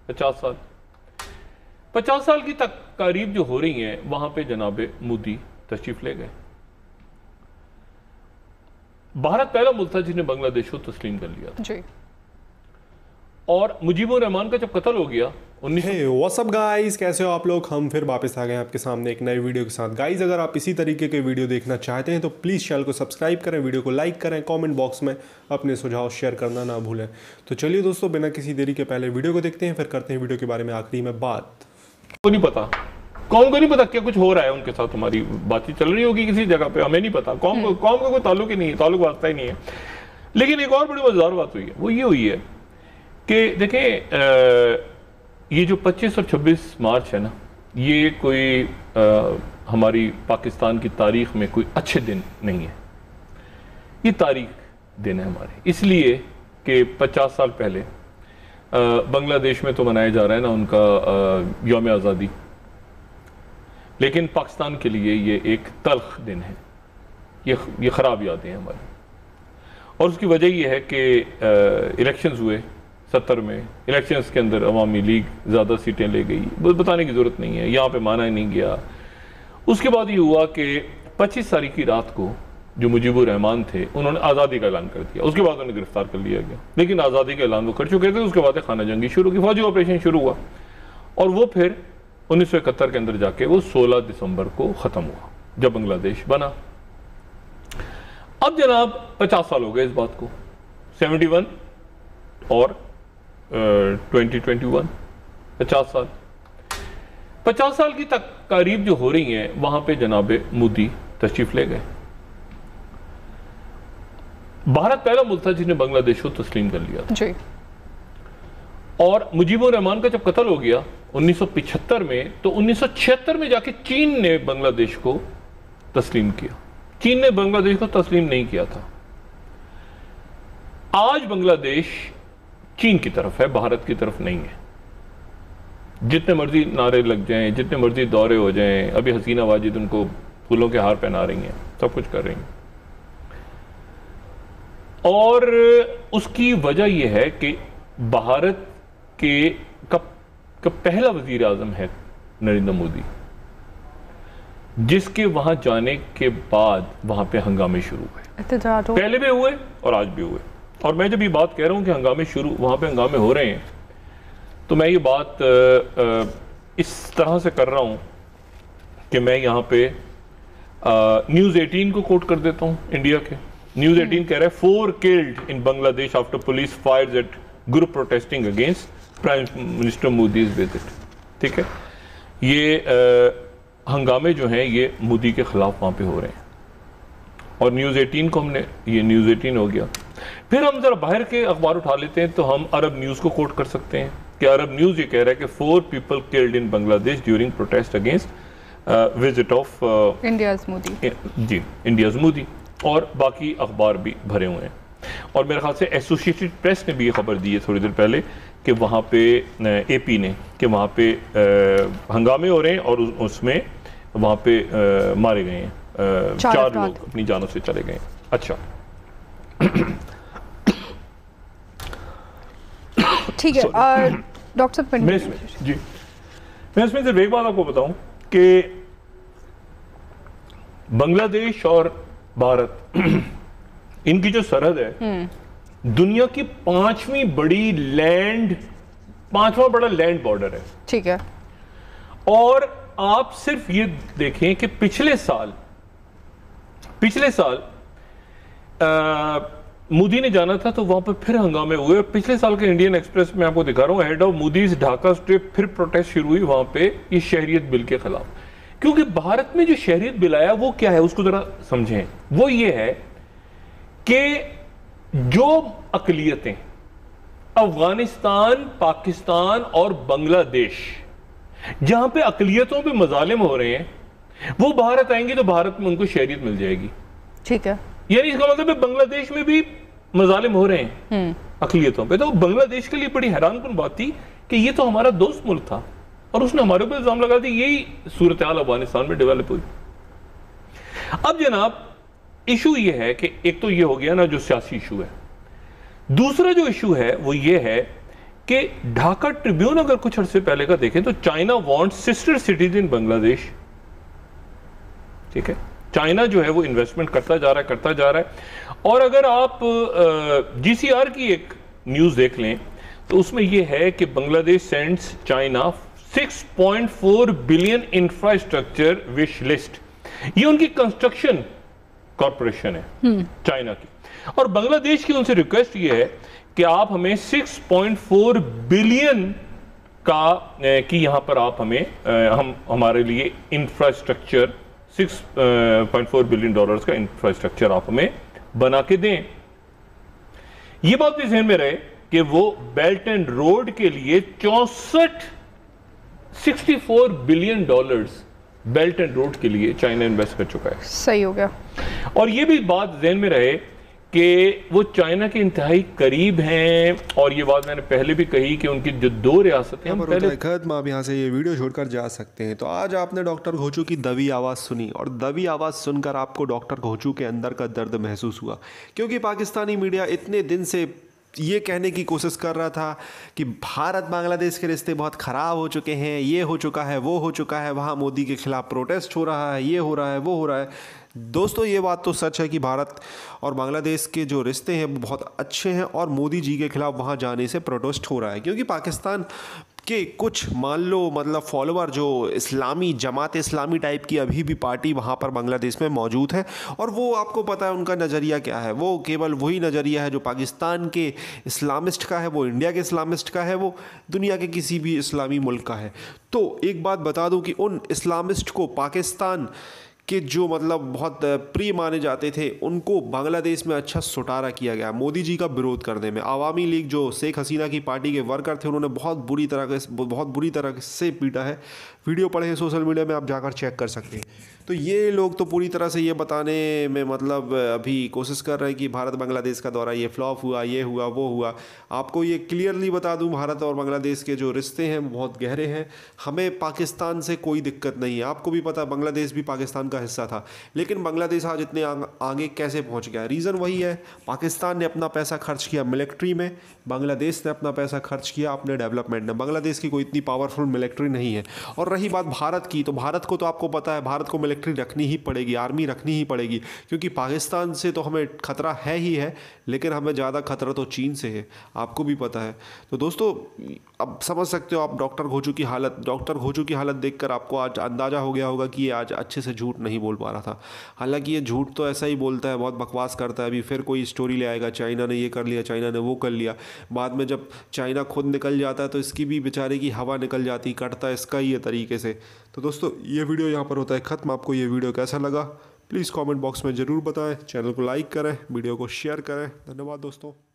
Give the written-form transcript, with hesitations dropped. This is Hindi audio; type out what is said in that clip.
50 साल 50 साल की तकारीब जो हो रही हैं, वहां पे जनाब मोदी तशरीफ ले गए। भारत पहला मुल्क था जिसने बांग्लादेश को तस्लीम कर लिया था जी। और मुजीबुर रहमान का जब कत्ल हो गया व्हाट्स अप गाइस, कैसे हो आप लोग। हम फिर वापस आ गए आपके सामने एक नए वीडियो के साथ। गाइस, अगर आप इसी तरीके के वीडियो देखना चाहते हैं तो प्लीज़ चैनल को सब्सक्राइब करें, वीडियो को लाइक करें, कमेंट बॉक्स में अपने सुझाव शेयर करना ना भूलें। तो चलिए दोस्तों, बिना किसी देरी के पहले वीडियो को देखते हैं, फिर करते हैं वीडियो के बारे में आखिरी में बात। को नहीं पता, कौम को नहीं पता क्या कुछ हो रहा है उनके साथ। हमारी बातचीत चल रही होगी किसी जगह पे, हमें नहीं पता। कौम का कोई ताल्लुक ही नहीं है, ताल्लुक वास्ता ही नहीं है। लेकिन एक और बड़ी मजेदार बात हुई है, वो ये हुई है कि देखें, ये जो 25 और 26 मार्च है ना, ये कोई हमारी पाकिस्तान की तारीख में कोई अच्छे दिन नहीं है। ये तारीख दिन है हमारे, इसलिए कि 50 साल पहले बांग्लादेश में तो मनाया जा रहा है ना उनका यौम आज़ादी, लेकिन पाकिस्तान के लिए ये एक तल्ख दिन है। ये ख़राब यादें हैं हमारी। और उसकी वजह यह है कि इलेक्शंस हुए 70 में, इलेक्शंस के अंदर अवामी लीग ज़्यादा सीटें ले गई, बताने की ज़रूरत नहीं है, यहाँ पे माना ही नहीं गया। उसके बाद ये हुआ कि 25 तारीख की रात को जो मुजीबुर रहमान थे, उन्होंने आज़ादी का ऐलान कर दिया। उसके बाद उन्हें गिरफ्तार कर लिया गया, लेकिन आज़ादी का ऐलान वो कर चुके थे। उसके बाद खाना जंगी शुरू की, फौजी ऑपरेशन शुरू हुआ, और वो फिर 1971 के अंदर जाके वो 16 दिसंबर को ख़त्म हुआ जब बांग्लादेश बना। अब जनाब 50 साल हो गए इस बात को, 71 और 2021, 50 साल की तकारीब जो हो रही हैं, वहां पे जनाब मोदी तशरीफ ले गए। भारत पहला मुल्क था जिसने बांग्लादेश को तस्लीम कर लिया था जी। और मुजीबुर रहमान का जब कत्ल हो गया 1975 में, तो 1976 में जाके चीन ने बांग्लादेश को तस्लीम किया। चीन ने बांग्लादेश को तस्लीम नहीं किया था। आज बांग्लादेश चीन की तरफ है, भारत की तरफ नहीं है। जितने मर्जी नारे लग जाएं, जितने मर्जी दौरे हो जाएं, अभी हसीना वाजिद उनको फूलों के हार पहना रही हैं, सब कुछ कर रही हैं। और उसकी वजह यह है कि भारत का पहला वजीर आजम है नरेंद्र मोदी, जिसके वहां जाने के बाद वहां पे हंगामे शुरू हुए। पहले भी हुए और आज भी हुए। और मैं जब ये बात कह रहा हूं कि हंगामे शुरू, वहां पे हंगामे हो रहे हैं, तो मैं ये बात इस तरह से कर रहा हूं कि मैं यहां पे न्यूज़ 18 को कोट कर देता हूं। इंडिया के न्यूज़ 18 कह रहा है 4 killed in Bangladesh after police fires at group protesting against prime minister Modi's visit. ठीक है, ये हंगामे जो हैं ये मोदी के खिलाफ वहां पे हो रहे हैं। और न्यूज़ 18 को हमने, ये न्यूज़ 18 हो गया। फिर हम जरा बाहर के अखबार उठा लेते हैं, तो हम अरब न्यूज़ को कोट कर सकते हैं कि अरब न्यूज़ ये कह रहा है कि 4 people killed in Bangladesh during protest against visit of India's Modi. जी, इंडियाज मोदी। और बाकी अखबार भी भरे हुए हैं। और मेरे ख्याल से एसोसिएटेड प्रेस ने भी ये खबर दी है थोड़ी देर पहले कि वहाँ पे AP ने, कि वहाँ पे हंगामे हो रहे हैं और उसमें वहाँ पे मारे गए हैं 4 लोग, अपनी जानों से चले गए। अच्छा, ठीक है। और डॉक्टर साहब जी, मैं इसमें सिर्फ एक बात आपको बताऊं कि बांग्लादेश और भारत इनकी जो सरहद है, दुनिया की 5वां बड़ा लैंड बॉर्डर है। ठीक है। और आप सिर्फ ये देखें कि पिछले साल मोदी ने जाना था तो वहां पर फिर हंगामे हुए। और पिछले साल के इंडियन एक्सप्रेस में आपको दिखा रहा हूं, head of Modi's Dhaka trip, फिर प्रोटेस्ट शुरू हुई वहां पे ये शहरियत बिल के खिलाफ। क्योंकि भारत में जो शहरियत बिल आया वो क्या है, उसको जरा समझें। वो ये है कि जो अकलियतें अफगानिस्तान, पाकिस्तान और बांग्लादेश, जहां पे अकलियतों पे मजालिम हो रहे हैं, वो भारत आएंगे तो भारत में उनको शहरियत मिल जाएगी। ठीक है, यानी इसका मतलब है बांग्लादेश में भी मजालिम हो रहे हैं अकलियतों पे। तो बांग्लादेश के लिए बड़ी हैरानकुन बात थी कि ये तो हमारा दोस्त मुल्क था और उसने हमारे ऊपर इल्जाम लगा दिया। यही सूरत हाल अफगानिस्तान में डेवलप हुई। अब जनाब इशू ये है कि एक तो ये हो गया ना जो सियासी इशू है, दूसरा जो इशू है वो ये है कि ढाका ट्रिब्यून अगर कुछ अरसे पहले का देखें तो China wants sister cities in Bangladesh. ठीक है, चाइना जो है वो इन्वेस्टमेंट करता जा रहा है। और अगर आप जीसीआर की एक न्यूज देख लें तो उसमें ये है कि Bangladesh sends China 6.4 billion infrastructure wish list. ये उनकी कंस्ट्रक्शन कॉरपोरेशन है चाइना की, और बांग्लादेश की उनसे रिक्वेस्ट ये है कि आप हमें 6.4 बिलियन की यहां पर आप हमें हमारे लिए इंफ्रास्ट्रक्चर 6.4 बिलियन डॉलर्स का इंफ्रास्ट्रक्चर आप हमें बना के दें। यह बात भी ध्यान में रहे कि वो बेल्ट एंड रोड के लिए 64 billion dollars belt and road के लिए चाइना इन्वेस्ट कर चुका है। सही हो गया। और ये भी बात ध्यान में रहे कि वो चाइना के इंतहाई करीब हैं, और ये बात मैंने पहले भी कही कि उनकी जो 2 रियासतें हैं पहले खत्म। आप यहाँ से ये वीडियो छोड़कर जा सकते हैं। तो आज आपने डॉक्टर घोचू की दबी आवाज़ सुनी, और दबी आवाज़ सुनकर आपको डॉक्टर घोचू के अंदर का दर्द महसूस हुआ, क्योंकि पाकिस्तानी मीडिया इतने दिन से ये कहने की कोशिश कर रहा था कि भारत बांग्लादेश के रिश्ते बहुत ख़राब हो चुके हैं, ये हो चुका है, वो हो चुका है, वहाँ मोदी के खिलाफ प्रोटेस्ट हो रहा है, ये हो रहा है, वो हो रहा है। दोस्तों, ये बात तो सच है कि भारत और बांग्लादेश के जो रिश्ते हैं वो बहुत अच्छे हैं, और मोदी जी के खिलाफ वहाँ जाने से प्रोटेस्ट हो रहा है, क्योंकि पाकिस्तान के कुछ मान लो मतलब फॉलोअर जो इस्लामी जमात इस्लामी टाइप की अभी भी पार्टी वहाँ पर बांग्लादेश में मौजूद है, और वो आपको पता है उनका नज़रिया क्या है। वो केवल वही नज़रिया है जो पाकिस्तान के इस्लामिस्ट का है, वो इंडिया के इस्लामिस्ट का है, वो दुनिया के किसी भी इस्लामी मुल्क का है। तो एक बात बता दूं कि उन इस्लामिस्ट को पाकिस्तान कि जो मतलब बहुत प्रिय माने जाते थे, उनको बांग्लादेश में अच्छा सुटारा किया गया मोदी जी का विरोध करने में। आवामी लीग जो शेख हसीना की पार्टी के वर्कर थे, उन्होंने बहुत बुरी तरह से पीटा है। वीडियो पड़े हैं सोशल मीडिया में, आप जाकर चेक कर सकते हैं। तो ये लोग तो पूरी तरह से ये बताने में मतलब अभी कोशिश कर रहे हैं कि भारत बांग्लादेश का दौरा ये फ्लॉप हुआ, ये हुआ, वो हुआ। आपको ये क्लियरली बता दूं, भारत और बांग्लादेश के जो रिश्ते हैं वो बहुत गहरे हैं। हमें पाकिस्तान से कोई दिक्कत नहीं है। आपको भी पता, बांग्लादेश भी पाकिस्तान का हिस्सा था, लेकिन बांग्लादेश आज इतने आगे कैसे पहुँच गया? रीज़न वही है, पाकिस्तान ने अपना पैसा खर्च किया मिलिट्री में, बांग्लादेश ने अपना पैसा खर्च किया अपने डेवलपमेंट में। बांग्लादेश की कोई इतनी पावरफुल मिलिट्री नहीं है। और रही बात भारत की, तो भारत को तो आपको पता है, भारत को मिलिट्री रखनी ही पड़ेगी, आर्मी रखनी ही पड़ेगी, क्योंकि पाकिस्तान से तो हमें खतरा है ही है, लेकिन हमें ज़्यादा खतरा तो चीन से है, आपको भी पता है। तो दोस्तों, अब समझ सकते हो आप डॉक्टर घोचू की हालत देखकर आपको आज अंदाज़ा हो गया होगा कि ये आज अच्छे से झूठ नहीं बोल पा रहा था। हालांकि ये झूठ तो ऐसा ही बोलता है, बहुत बकवास करता है। अभी फिर कोई स्टोरी ले आएगा, चाइना ने ये कर लिया, चाइना ने वो कर लिया। बाद में जब चाइना खुद निकल जाता है तो इसकी भी बेचारे की हवा निकल जाती, कटता है इसका ही है तरीके से। तो दोस्तों, ये वीडियो यहाँ पर होता है ख़त्म। आपको ये वीडियो कैसा लगा प्लीज़ कमेंट बॉक्स में ज़रूर बताएं। चैनल को लाइक करें, वीडियो को शेयर करें। धन्यवाद दोस्तों।